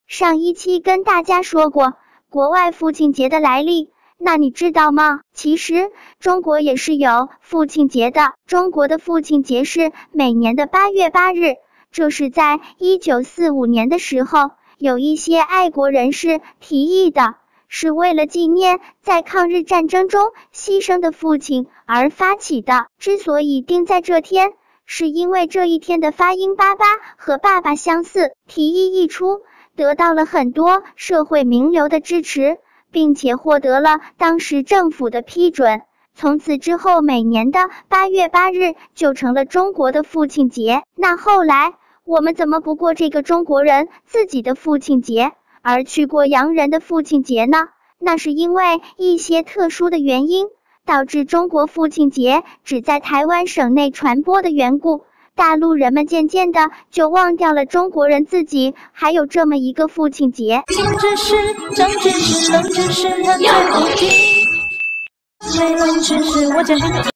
上一期跟大家说过国外父亲节的来历，那你知道吗？其实中国也是有父亲节的。中国的父亲节是每年的8月8日，这是在1945年的时候，有一些爱国人士提议的，是为了纪念在抗日战争中牺牲的父亲而发起的。之所以定在这天，是因为这一天的发音爸爸和爸爸相似，提议一出，得到了很多社会名流的支持，并且获得了当时政府的批准。从此之后，每年的8月8日就成了中国的父亲节。那后来我们怎么不过这个中国人自己的父亲节，而去过洋人的父亲节呢？那是因为一些特殊的原因，导致中国父亲节只在台湾省内传播的缘故。大陆人们渐渐的就忘掉了中国人自己还有这么一个父亲节。 新知识、长知识、冷知识，他最不听。没冷知识，我讲给你听。